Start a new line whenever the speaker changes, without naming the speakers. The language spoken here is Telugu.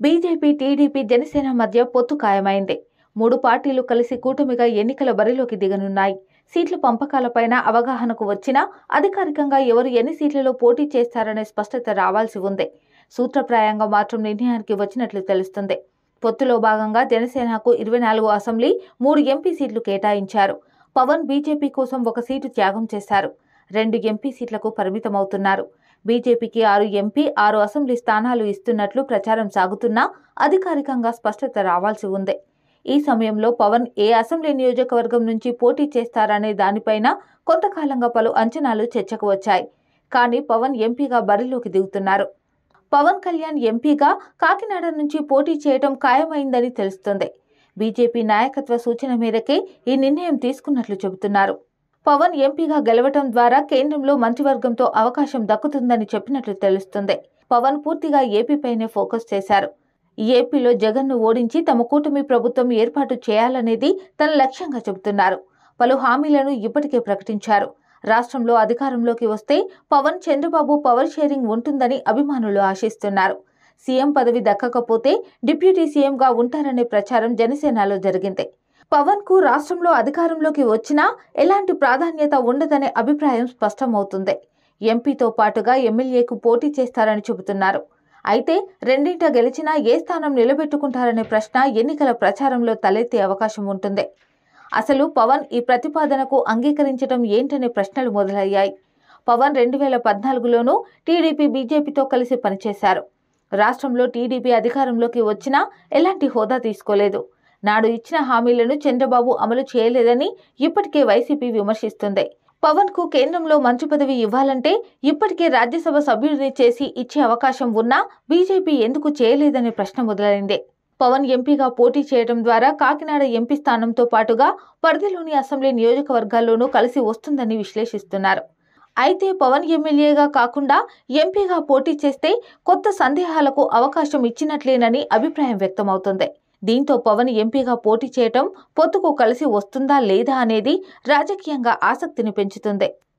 బీజేపీ, టీడీపీ, జనసేన మధ్య పొత్తు ఖాయమైంది. 3 పార్టీలు కలిసి కూటమిగా ఎన్నికల బరిలోకి దిగనున్నాయి. సీట్ల పంపకాలపైన అవగాహనకు వచ్చినా అధికారికంగా ఎవరు ఎన్ని సీట్లలో పోటీ చేస్తారనే స్పష్టత రావాల్సి ఉంది. సూత్రప్రాయంగా మాత్రం నిర్ణయానికి వచ్చినట్లు తెలుస్తుంది. పొత్తులో భాగంగా జనసేనకు 24 అసెంబ్లీ, 3 ఎంపీ సీట్లు కేటాయించారు. పవన్ బీజేపీ కోసం 1 సీటు త్యాగం చేశారు. 2 ఎంపీ సీట్లకు పరిమితమవుతున్నారు. బీజేపీకి 6 ఎంపీ, 6 అసెంబ్లీ స్థానాలు ఇస్తున్నట్లు ప్రచారం సాగుతున్నా అధికారికంగా స్పష్టత రావాల్సి ఉంది. ఈ సమయంలో పవన్ ఏ అసెంబ్లీ నియోజకవర్గం నుంచి పోటీ చేస్తారనే దానిపైన కొంతకాలంగా పలు అంచనాలు చర్చకు వచ్చాయి. కానీ పవన్ ఎంపీగా బరిలోకి దిగుతున్నారు. పవన్ కళ్యాణ్ ఎంపీగా కాకినాడ నుంచి పోటీ చేయడం ఖాయమైందని తెలుస్తుంది. బీజేపీ నాయకత్వ సూచన మేరకే ఈ నిర్ణయం తీసుకున్నట్లు చెబుతున్నారు. పవన్ ఎంపీగా గెలవటం ద్వారా కేంద్రంలో మంత్రివర్గంతో అవకాశం దక్కుతుందని చెప్పినట్లు తెలుస్తుంది. పవన్ పూర్తిగా ఏపీపైనే ఫోకస్ చేశారు. ఏపీలో జగన్ను ఓడించి తమ కూటమి ప్రభుత్వం ఏర్పాటు చేయాలనేది తన లక్ష్యంగా చెబుతున్నారు. పలు హామీలను ఇప్పటికే ప్రకటించారు. రాష్ట్రంలో అధికారంలోకి వస్తే పవన్, చంద్రబాబు పవర్ షేరింగ్ ఉంటుందని అభిమానులు ఆశిస్తున్నారు. సీఎం పదవి దక్కకపోతే డిప్యూటీ సీఎంగా ఉంటారనే ప్రచారం జనసేనలో జరిగింది. పవన్ కు రాష్ట్రంలో అధికారంలోకి వచ్చినా ఎలాంటి ప్రాధాన్యత ఉండదనే అభిప్రాయం స్పష్టమవుతుంది. ఎంపీతో పాటుగా ఎమ్మెల్యేకు పోటీ చేస్తారని చెబుతున్నారు. అయితే రెండింట గెలిచినా ఏ స్థానం నిలబెట్టుకుంటారనే ప్రశ్న ఎన్నికల ప్రచారంలో తలెత్తే అవకాశం ఉంటుంది. అసలు పవన్ ఈ ప్రతిపాదనకు అంగీకరించడం ఏంటనే ప్రశ్నలు మొదలయ్యాయి. పవన్ 2014లోనూ టీడీపీ, బీజేపీతో కలిసి పనిచేశారు. రాష్ట్రంలో టీడీపీ అధికారంలోకి వచ్చినా ఎలాంటి హోదా తీసుకోలేదు. నాడు ఇచ్చిన హామీలను చంద్రబాబు అమలు చేయలేదని ఇప్పటికే వైసీపీ విమర్శిస్తుంది. పవన్ కు కేంద్రంలో మంత్రి పదవి ఇవ్వాలంటే ఇప్పటికే రాజ్యసభ సభ్యుడిని చేసి ఇచ్చే అవకాశం ఉన్నా బీజేపీ ఎందుకు చేయలేదనే ప్రశ్న మొదలైంది. పవన్ ఎంపీగా పోటీ చేయడం ద్వారా కాకినాడ ఎంపీ స్థానంతో పాటుగా పరిధిలోని అసెంబ్లీ నియోజకవర్గాల్లోనూ కలిసి వస్తుందని విశ్లేషిస్తున్నారు. అయితే పవన్ ఎమ్మెల్యేగా కాకుండా ఎంపీగా పోటీ చేస్తే కొత్త సందేహాలకు అవకాశం ఇచ్చినట్లేనని అభిప్రాయం వ్యక్తమవుతుంది. దీంతో పవన్ ఎంపీగా పోటీ చేయటం పొత్తుకు కలిసి వస్తుందా లేదా అనేది రాజకీయంగా ఆసక్తిని పెంచుతుంది.